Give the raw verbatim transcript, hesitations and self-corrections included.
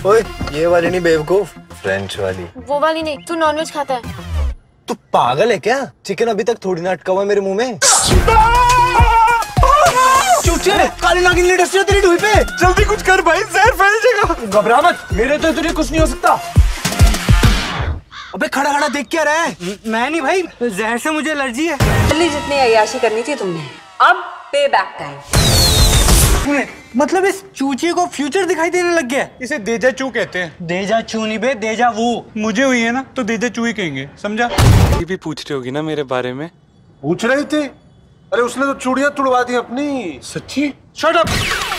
ओए ये वाली नहीं बेवकूफ, फ्रेंच वाली। वो वाली नहीं, तू नॉनवेज खाता है? तू पागल है क्या? चिकन अभी तक थोड़ी ना अटका हुआ मेरे मुंह में। चूचे, काली नागिन लेट से तेरी ढूई पे। जल्दी कुछ कर भाई, जहर फैल जाएगा। घबरा मत, मेरे तो तुझे कुछ नहीं हो सकता। अबे खड़ा खड़ा देख क्या रहा है? मैं नहीं भाई, जहर से मुझे एलर्जी है। जल्दी जितनी अय्याशी करनी थी तुमने, अब पे बैक टाइम। मतलब इस चूचे को फ्यूचर दिखाई देने लग गया। इसे देजा चू कहते हैं। देजा चू नहीं बे, देजा वो। मुझे हुई है ना तो देजा चू ही कहेंगे, समझा? ये भी पूछ रही होगी ना मेरे बारे में। पूछ रही थी? अरे उसने तो चूड़ियां तुड़वा दी अपनी। सच्ची? Shut up.